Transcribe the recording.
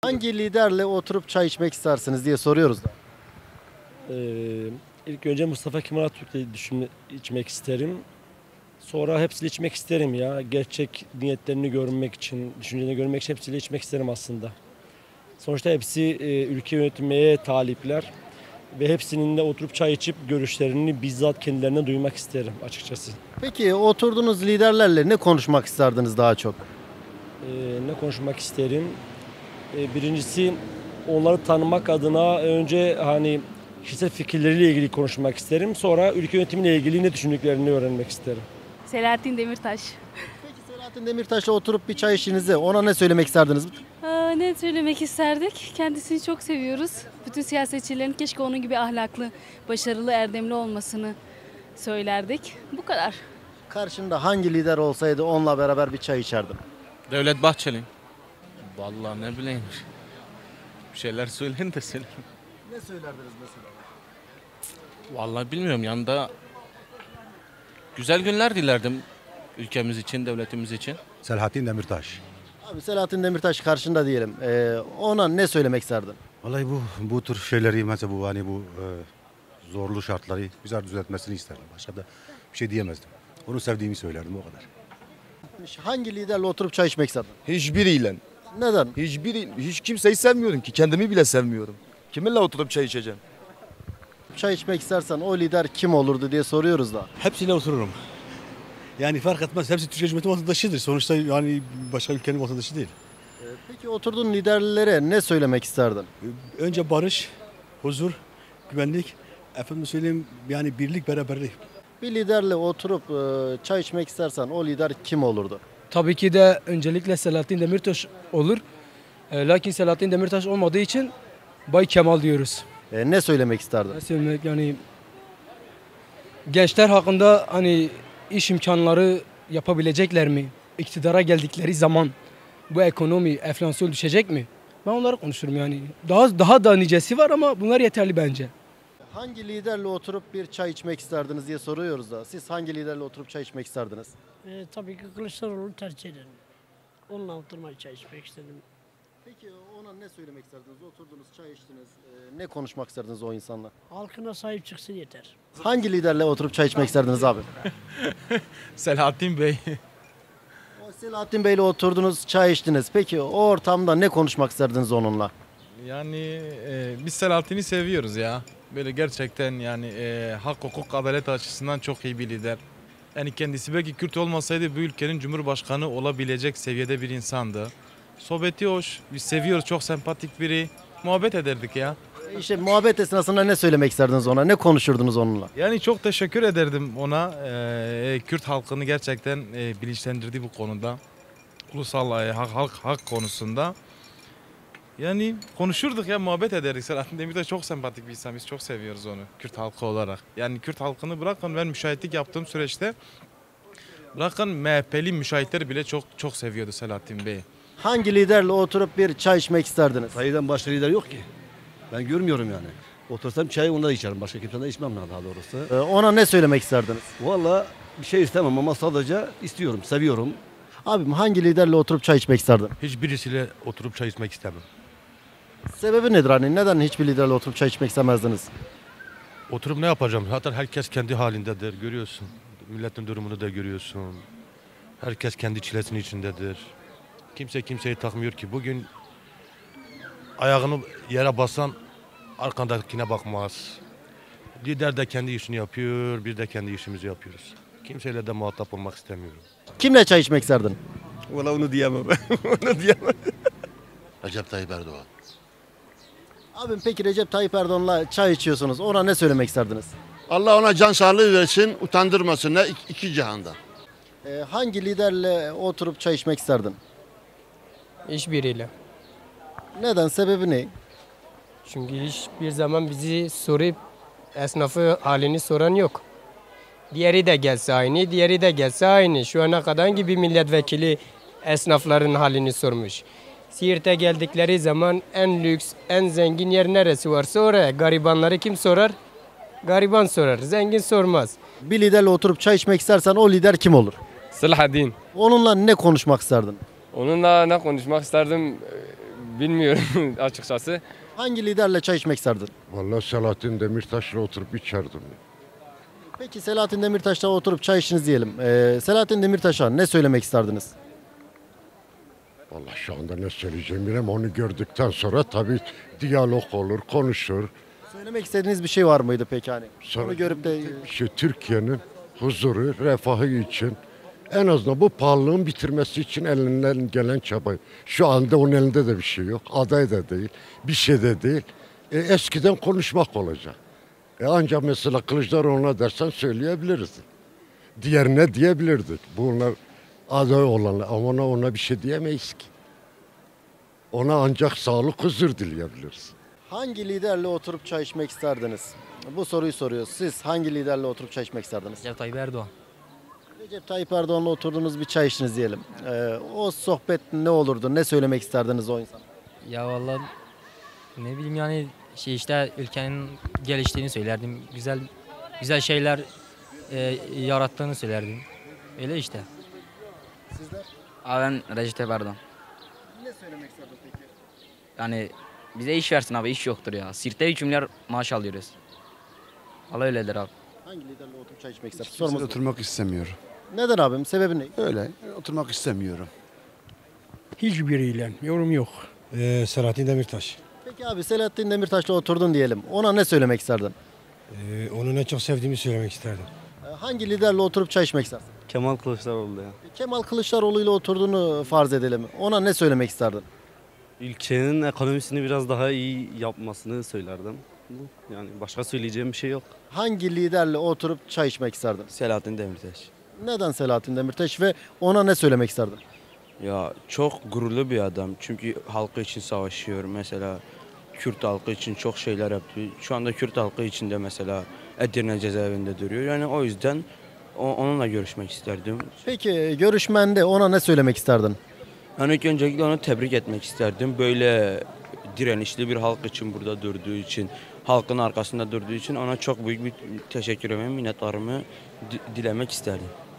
Hangi liderle oturup çay içmek istersiniz diye soruyoruz da. İlk önce Mustafa Kemal Atatürk'le içmek isterim. Sonra hepsiyle içmek isterim ya. Gerçek niyetlerini görmek için, düşüncelerini görmek için hepsiyle içmek isterim aslında. Sonuçta hepsi ülke yönetmeye talipler. Ve hepsinin de oturup çay içip görüşlerini bizzat kendilerine duymak isterim açıkçası. Peki oturduğunuz liderlerle ne konuşmak isterdiniz daha çok? Ne konuşmak isterim? Birincisi onları tanımak adına önce hani kişisel fikirleriyle ilgili konuşmak isterim. Sonra ülke yönetimiyle ilgili ne düşündüklerini öğrenmek isterim. Selahattin Demirtaş. Peki Selahattin Demirtaş'la oturup bir çay içtiğinizde ona ne söylemek isterdiniz? Ne söylemek isterdik? Kendisini çok seviyoruz. Bütün siyasetçilerin keşke onun gibi ahlaklı, başarılı, erdemli olmasını söylerdik. Bu kadar. Karşında hangi lider olsaydı onunla beraber bir çay içerdim? Devlet Bahçeli. Vallahi ne bileyim. Bir şeyler söyleyin de söyleyin. Ne söylerdiniz mesela? Vallahi bilmiyorum, yanında güzel günler dilerdim ülkemiz için, devletimiz için. Selahattin Demirtaş. Abi Selahattin Demirtaş karşında diyelim. Ona ne söylemek isterdin? Vallahi bu tür şeyleri mesela bu zorlu şartları güzel düzeltmesini isterdim. Başka da bir şey diyemezdim. Onu sevdiğimi söylerdim, o kadar. Hangi liderle oturup çay içmek isterdin? Hiçbiriyle. Neden? Hiç kimseyi sevmiyorum ki. Kendimi bile sevmiyorum. Kiminle oturup çay içeceğim? Çay içmek istersen o lider kim olurdu diye soruyoruz da. Hepsiyle otururum. Yani fark etmez. Hepsi Türkiye Cumhuriyeti vatandaşıdır. Sonuçta yani başka ülkenin vatandaşı değil. Peki oturduğun liderlere ne söylemek isterdin? Önce barış, huzur, güvenlik, efendim söyleyeyim yani birlik, beraberlik. Bir liderle oturup çay içmek istersen o lider kim olurdu? Tabii ki de öncelikle Selahattin Demirtaş olur. Lakin Selahattin Demirtaş olmadığı için Bay Kemal diyoruz. Ne söylemek isterdin? Ne söylemek yani gençler hakkında hani iş imkanları yapabilecekler mi? İktidara geldikleri zaman bu ekonomi, enflasyon düşecek mi? Ben onları konuşurum yani. Daha da nicesi var ama bunlar yeterli bence. Hangi liderle oturup bir çay içmek isterdiniz diye soruyoruz da. Siz hangi liderle oturup çay içmek isterdiniz? Tabii ki Kılıçdaroğlu'nu tercih ederim. Onunla oturmayı çay içmek istedim. Peki ona ne söylemek isterdiniz? Oturdunuz, çay içtiniz. Ne konuşmak isterdiniz o insanla? Halkına sahip çıksın yeter. Hangi liderle oturup çay içmek isterdiniz abi? Selahattin Bey. O Selahattin Bey'le oturdunuz, çay içtiniz. Peki o ortamda ne konuşmak isterdiniz onunla? Yani biz Selahattin'i seviyoruz ya. Böyle gerçekten yani hak, hukuk, adalet açısından çok iyi bir lider. Yani kendisi belki Kürt olmasaydı bu ülkenin cumhurbaşkanı olabilecek seviyede bir insandı. Sohbeti hoş, biz seviyoruz, çok sempatik biri. Muhabbet ederdik ya. İşte muhabbet esnasında ne söylemek isterdiniz ona? Ne konuşurdunuz onunla? Yani çok teşekkür ederdim ona. Kürt halkını gerçekten bilinçlendirdi bu konuda. Ulusal hak konusunda. Yani konuşurduk ya, muhabbet ederdik. Selahattin Demirtaş çok sempatik bir insan. Biz çok seviyoruz onu Kürt halkı olarak. Yani Kürt halkını bırakın, ben müşahitlik yaptığım süreçte bırakın MHP'li müşahitler bile çok seviyordu Selahattin Bey'i. Hangi liderle oturup bir çay içmek isterdiniz? Sayıdan başka lider yok ki. Ben görmüyorum yani. Otursam çayı onda içerim. Başka kimseden içmem daha doğrusu. Ona ne söylemek isterdiniz? Vallahi bir şey istemem ama sadece istiyorum, seviyorum. Abim hangi liderle oturup çay içmek isterdin? Hiçbirisiyle oturup çay içmek istemem. Sebebi nedir hani? Neden hiçbir liderle oturup çay içmek istemezdiniz? Oturup ne yapacağım? Zaten herkes kendi halindedir, görüyorsun. Milletin durumunu da görüyorsun. Herkes kendi çilesinin içindedir. Kimse kimseyi takmıyor ki. Bugün ayağını yere basan arkandakine bakmaz. Lider de kendi işini yapıyor, biz de kendi işimizi yapıyoruz. Kimseyle de muhatap olmak istemiyorum. Kimle çay içmek isterdin? Valla onu diyemem. Onu diyemem. Recep Tayyip Erdoğan. Abim peki Recep Tayyip Erdoğan'la çay içiyorsunuz. Ona ne söylemek isterdiniz? Allah ona can sağlığı versin, utandırmasın ne iki cihanda. Hangi liderle oturup çay içmek isterdin? Hiçbiriyle. Neden? Sebebi ne? Çünkü hiçbir zaman bizi sorup esnafı halini soran yok. Diğeri de gelse aynı, diğeri de gelse aynı. Şu ana kadar gibi milletvekili esnafların halini sormuş. Siirt'e geldikleri zaman en lüks, en zengin yer neresi varsa oraya. Garibanları kim sorar? Gariban sorar, zengin sormaz. Bir liderle oturup çay içmek istersen o lider kim olur? Selahattin. Onunla ne konuşmak isterdin? Onunla ne konuşmak isterdim? bilmiyorum açıkçası. Hangi liderle çay içmek isterdin? Vallahi Selahattin Demirtaş'la oturup içerdim. Peki Selahattin Demirtaş'la oturup çay içtiniz diyelim. Selahattin Demirtaş'a ne söylemek isterdiniz? Vallahi şu anda ne söyleyeceğim bilmem. Onu gördükten sonra tabii diyalog olur, konuşur. Söylemek istediğiniz bir şey var mıydı peki hani? Sonra Onu görüp de Türkiye'nin huzuru, refahı için en azından bu pahalılığın bitirmesi için elinden gelen çaba. Şu anda onun elinde de bir şey yok. Aday da değil, bir şey de değil. Eskiden konuşmak olacak. Ancak mesela Kılıçdaroğlu'na dersen söyleyebiliriz. Diğerine diyebilirdik. Bunlar aday olanlar ama ona bir şey diyemeyiz ki. Ona ancak sağlık, huzur dileyebiliriz. hangi liderle oturup çay içmek isterdiniz? Bu soruyu soruyoruz. Siz hangi liderle oturup çay içmek isterdiniz? Recep Tayyip Erdoğan. Recep Tayyip Erdoğan'la oturduğunuz bir çay içtiniz diyelim. O sohbet ne olurdu? Ne söylemek isterdiniz o insana? Ya vallahi ne bileyim yani işte ülkenin geliştiğini söylerdim. Güzel şeyler yarattığını söylerdim. Öyle işte. Sizler? Abi ben Recep Tayyip Erdoğan. Ne söylemek isterdin peki? Yani bize iş versin abi, iş yoktur ya. Sirte 3 milyar maaş alıyoruz. Valla öyledir abi. Hangi liderle oturup çay içmek isterdin? Kimseyle oturmak istemiyorum. Neden abim? Sebebi ne? Öyle oturmak istemiyorum. Hiçbiriyle yorum yok. Selahattin Demirtaş. Peki abi Selahattin Demirtaş'la oturdun diyelim. Ona ne söylemek isterdin? Onun en çok sevdiğimi söylemek isterdim. Hangi liderle oturup çay içmek istersin? Kemal Kılıçdaroğlu ya. Kemal Kılıçdaroğlu ile oturduğunu farz edelim. Ona ne söylemek isterdin? Ülkenin ekonomisini biraz daha iyi yapmasını söylerdim. Yani başka söyleyeceğim bir şey yok. Hangi liderle oturup çay içmek isterdin? Selahattin Demirtaş. Neden Selahattin Demirtaş ve ona ne söylemek isterdin? Ya çok gururlu bir adam. Çünkü halkı için savaşıyor. Mesela Kürt halkı için çok şeyler yaptı. Şu anda Kürt halkı için de mesela Edirne cezaevinde duruyor. Yani o yüzden onunla görüşmek isterdim. Peki görüşmende ona ne söylemek isterdin? Yani ilk öncelikle onu tebrik etmek isterdim. Böyle direnişli bir halk için burada durduğu için, halkın arkasında durduğu için ona çok büyük bir teşekkür etmemi, minnettarımı dilemek isterdim.